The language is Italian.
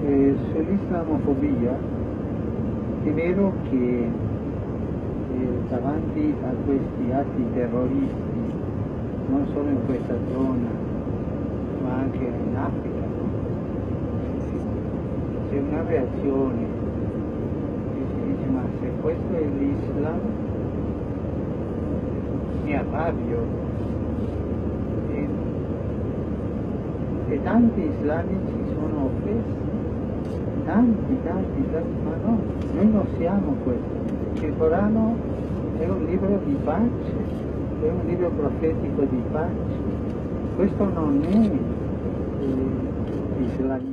Sull'islamofobia è vero che davanti a questi atti terroristi, non solo in questa zona, ma anche in Africa, no? C'è una reazione che si dice: ma se questo è l'Islam, mi arrabbio. E tanti islamici sono offesi, tanti, ma no, noi non siamo questo. Il Corano è un libro di pace, è un libro profetico di pace. Questo non è islamismo.